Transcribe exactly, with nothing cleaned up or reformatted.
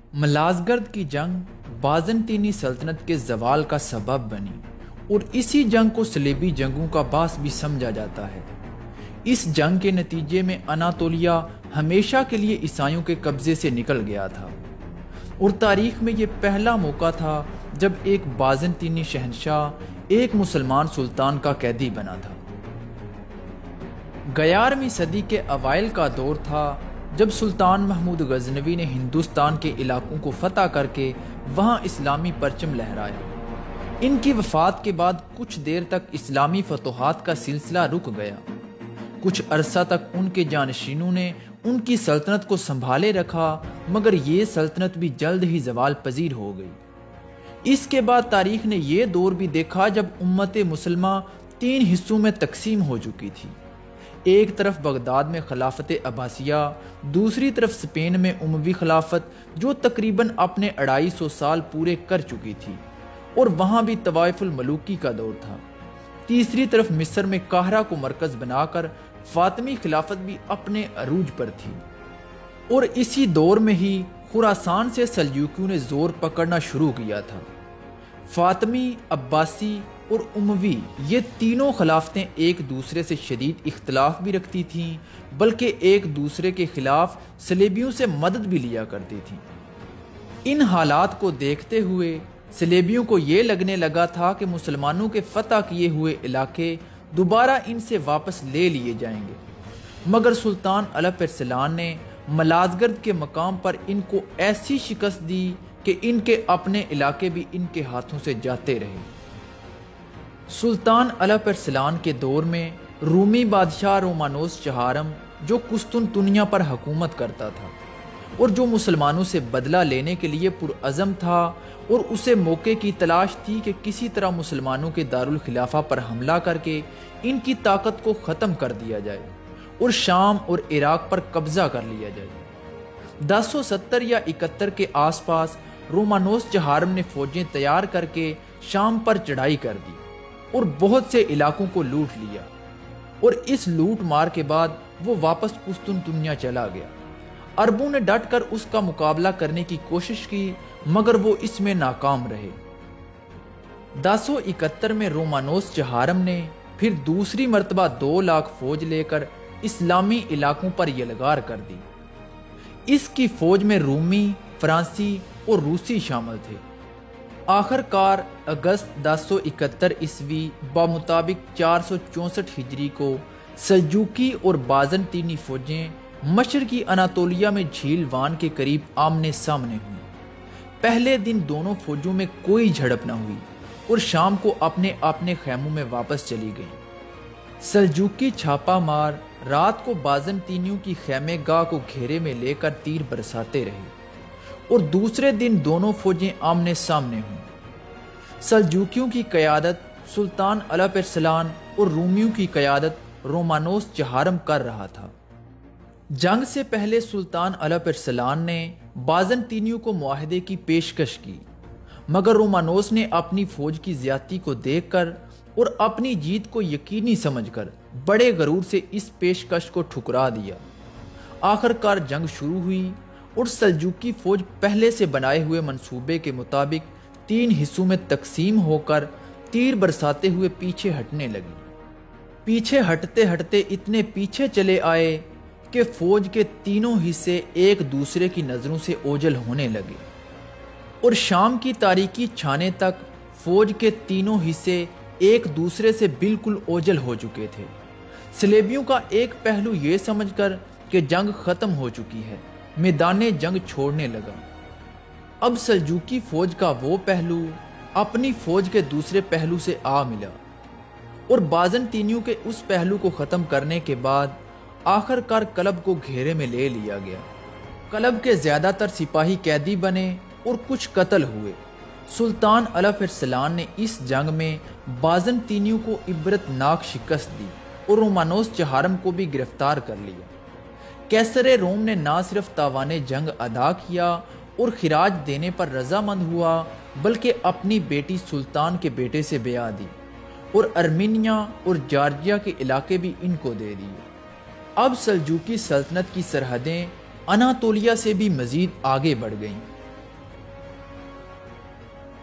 ملازگرد کی جنگ بازنطینی سلطنت کے زوال کا سبب بنی اور اسی جنگ کو صلیبی جنگوں کا باعث بھی سمجھا جاتا ہے۔ اس جنگ کے نتیجے میں اناطولیہ ہمیشہ کے لیے عیسائیوں کے قبضے سے نکل گیا تھا اور تاریخ میں یہ پہلا موقع تھا جب ایک بازنطینی شہنشاہ ایک مسلمان سلطان کا قیدی بنا تھا۔ گیارہویں صدی کے اوائل کا دور تھا جب سلطان محمود غزنوی نے ہندوستان کے علاقوں کو فتح کر کے وہاں اسلامی پرچم لہرایا۔ ان کی وفات کے بعد کچھ دیر تک اسلامی فتوحات کا سلسلہ رک گیا۔ کچھ عرصہ تک ان کے جانشینوں نے ان کی سلطنت کو سنبھالے رکھا، مگر یہ سلطنت بھی جلد ہی زوال پذیر ہو گئی۔ اس کے بعد تاریخ نے یہ دور بھی دیکھا جب امت مسلمہ تین حصوں میں تقسیم ہو چکی تھی۔ ایک طرف بغداد میں خلافت عباسیہ، دوسری طرف اسپین میں اموی خلافت جو تقریباً اپنے اڑائی سو سال پورے کر چکی تھی اور وہاں بھی طوائف الملوکی کا دور تھا۔ تیسری طرف مصر میں قاہرہ کو مرکز بنا کر فاطمی خلافت بھی اپنے عروج پر تھی، اور اسی دور میں ہی خراسان سے سلجوقیوں نے زور پکڑنا شروع کیا تھا۔ فاطمی، عباسی اور اموی یہ تینوں خلافتیں ایک دوسرے سے شدید اختلاف بھی رکھتی تھیں، بلکہ ایک دوسرے کے خلاف صلیبیوں سے مدد بھی لیا کرتی تھیں۔ ان حالات کو دیکھتے ہوئے صلیبیوں کو یہ لگنے لگا تھا کہ مسلمانوں کے فتح کیے ہوئے علاقے دوبارہ ان سے واپس لے لیے جائیں گے، مگر سلطان الپ ارسلان نے ملازگرد کے مقام پر ان کو ایسی شکست دی کہ ان کے اپنے علاقے بھی ان کے ہاتھوں سے جاتے رہے۔ سلطان الپ ارسلان کے دور میں رومی بادشاہ رومانوس چہارم جو قسطنطنیہ پر حکومت کرتا تھا اور جو مسلمانوں سے بدلہ لینے کے لیے پرعزم تھا، اور اسے موقع کی تلاش تھی کہ کسی طرح مسلمانوں کے دارالخلافہ پر حملہ کر کے ان کی طاقت کو ختم کر دیا جائے اور شام اور عراق پر قبضہ کر لیا جائے۔ دس سو ستر یا اکہتر کے آس پاس رومانوس چہارم نے فوجیں تیار کر کے شام پر چڑھائی کر دی اور بہت سے علاقوں کو لوٹ لیا، اور اس لوٹ مار کے بعد وہ واپس قسطنطنیہ چلا گیا۔ عربوں نے ڈٹ کر اس کا مقابلہ کرنے کی کوشش کی، مگر وہ اس میں ناکام رہے۔ دس سو اکہتر میں رومانوس چہارم نے پھر دوسری مرتبہ دو لاکھ فوج لے کر اسلامی علاقوں پر یلغار کر دی۔ اس کی فوج میں رومی، فرانسی اور روسی شامل تھے۔ آخر کار اگست دس سو اکہتر عیسوی بمطابق چار سو چونسٹھ ہجری کو سلجوقی اور بازنطینی فوجیں مشرقی اناطولیہ میں جھیل وان کے قریب آمنے سامنے ہوئیں۔ پہلے دن دونوں فوجوں میں کوئی جھڑپ نہ ہوئی اور شام کو اپنے اپنے خیموں میں واپس چلی گئیں۔ سلجوقی چھاپا مار رات کو بازنطینیوں کی خیمے گاہ کو گھیرے میں لے کر تیر برساتے رہے اور دوسرے دن دونوں فوجیں آمنے سامنے ہوئیں۔ سلجوقیوں کی قیادت سلطان الپ ارسلان اور رومیوں کی قیادت رومانوس چہارم کر رہا تھا۔ جنگ سے پہلے سلطان الپ ارسلان نے بازنطینیوں کو معاہدے کی پیشکش کی، مگر رومانوس نے اپنی فوج کی زیادتی کو دیکھ کر اور اپنی جیت کو یقینی سمجھ کر بڑے غرور سے اس پیشکش کو ٹھکرا دیا۔ آخر کار جنگ شروع ہوئی اور سلجوقی فوج پہلے سے بنائے ہوئے منصوبے کے مطابق تین حصوں میں تقسیم ہو کر تیر برساتے ہوئے پیچھے ہٹنے لگی۔ پیچھے ہٹتے ہٹتے اتنے پیچھے چلے آئے کہ فوج کے تینوں حصے ایک دوسرے کی نظروں سے اوجھل ہونے لگے، اور شام کی تاریکی چھانے تک فوج کے تینوں حصے ایک دوسرے سے بالکل اوجھل ہو چکے تھے۔ صلیبیوں کا ایک پہلو یہ سمجھ کر کہ جنگ ختم ہو چکی ہے، میدان جنگ چھوڑنے لگا۔ اب سلجوقی فوج کا وہ پہلو اپنی فوج کے دوسرے پہلو سے آ ملا، اور بازنطینیوں کے اس پہلو کو ختم کرنے کے بعد آخر کار قلب کو گھیرے میں لے لیا گیا۔ قلب کے زیادہ تر سپاہی قیدی بنے اور کچھ قتل ہوئے۔ سلطان الپ ارسلان نے اس جنگ میں بازنطینیوں کو عبرت ناک شکست دی اور رومانوس چہارم کو بھی گرفتار کر لیا۔ قیصر روم نے نہ صرف تاوان جنگ ادا کیا اور خراج دینے پر رضامند ہوا، بلکہ اپنی بیٹی سلطان کے بیٹے سے بیعت دی اور ارمینیا اور جارجیا کے علاقے بھی ان کو دے دیے۔ اب سلجوقی سلطنت کی سرحدیں اناطولیہ سے بھی مزید آگے بڑھ گئیں۔